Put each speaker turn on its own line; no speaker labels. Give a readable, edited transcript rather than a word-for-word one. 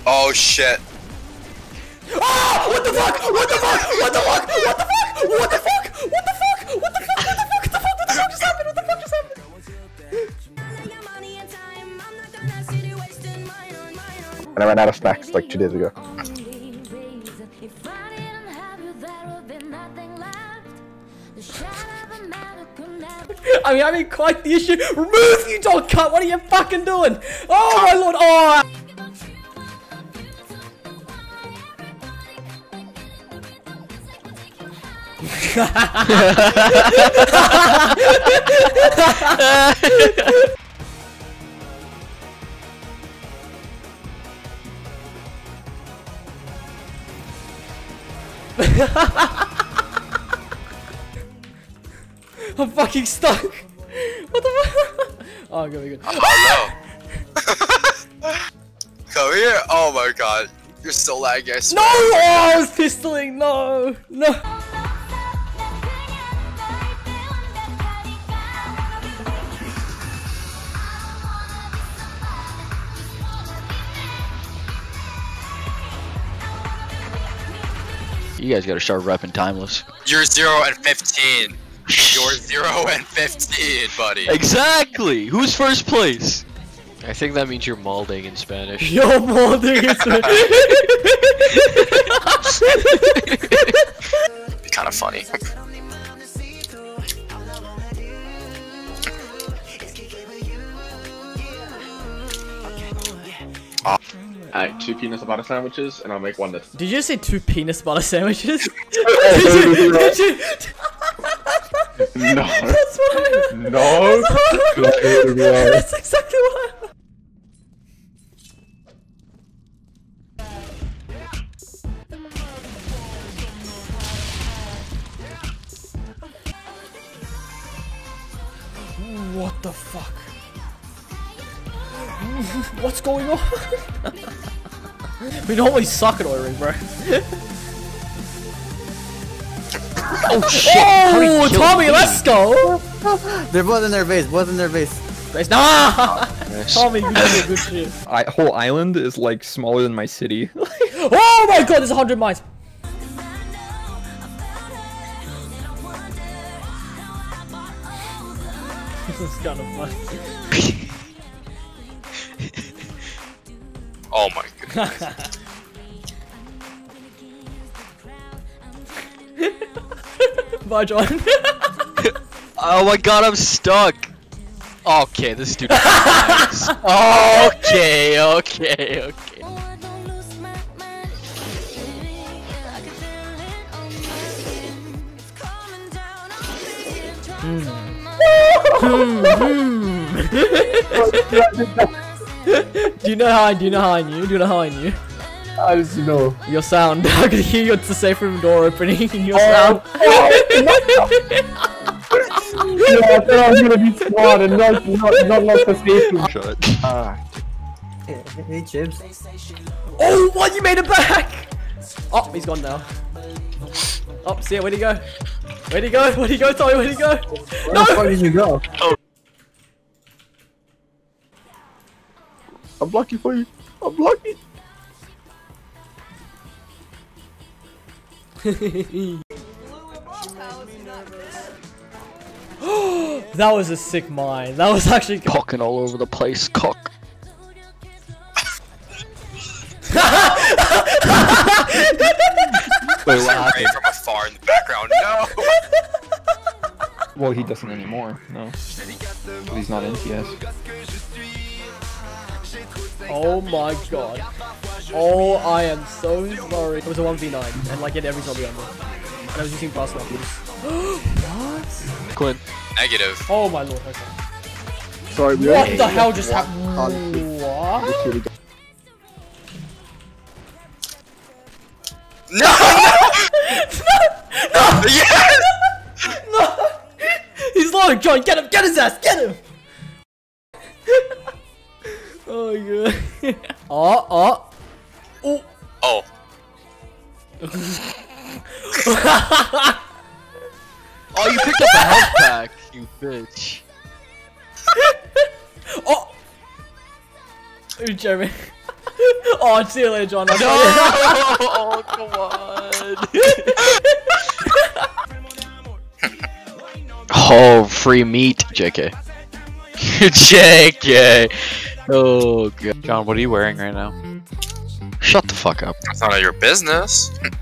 Oh shit.
Oh! What the fuck? What the fuck? What the fuck? What the fuck? What the fuck? What the fuck? What the fuck? What the fuck? What the fuck? What the fuck just happened? What the fuck just happened?
And I ran out of snacks like 2 days ago.
I mean, quite the issue. Remove, you dog cunt! What are you fucking doing? Oh my lord! Oh! I'm fucking stuck. What the fuck? Oh, I'm gonna be good.
Oh no. Come here. Oh my god. You're so laggy, I swear.
No! Oh, I was pistoling. No. No.
You guys gotta start repping Timeless.
You're 0 and 15. You're 0 and 15, buddy.
Exactly! Who's first place? I think that means you're molding in Spanish.
You're molding it.
Be kind of funny.
Alright, 2 peanut butter sandwiches, and I'll make 1 that's...
Did you just say 2 peanut butter sandwiches?
No.
That's what I heard.
No.
That's exactly what I heard. What the fuck? What's going on? We normally suck at oil ring, bro.
Oh shit!
Oh, Tommy, let's go!
They're both in their base, both in their base.
Nah! Tommy, you did good shit.
Whole island is like smaller than my city.
Oh my god, there's 100 mines! This is kind of fun.
Oh my goodness.
Bye, John.
Oh my god, I'm stuck! Okay, this dude is nice. Okay.
Do you know how I knew?
I just know.
Your sound. I could hear your safe room door opening in your sound.
Yeah, I thought I was gonna be smart and not let the safety.
Shut.
Hey, Chips.
Oh, what? You made it back! Oh, he's gone now. Oh, see it. Where'd he go? Where'd he go? Where'd he go, Tommy? Where'd he go?
Where the fuck did you go?
I'm lucky for you. I'm lucky.
That was a sick mine. That was actually
Cocking all over the place, cock.
Wait, what? Ray from afar in the background. No.
Well, he doesn't anymore. No, he's not in TS.
Oh my god. Oh, I am so sorry. It was a 1v9, and like he had every zombie on me. And I was using fast weapons. What?
Quinn.
Negative.
Oh my lord, okay.
Sorry, we
What the hell just happened? What?
No! No! Yes!
No! He's low, John, get him! Get his ass! Get him! Oh my god. Oh.
Oh.
Oh, you picked up a health pack, you bitch.
Oh! Jeremy. Oh, see you later, John.
No! Oh, come on. Oh, free meat, JK. JK. Oh god.
John, what are you wearing right now?
Shut the fuck up.
That's none of your business.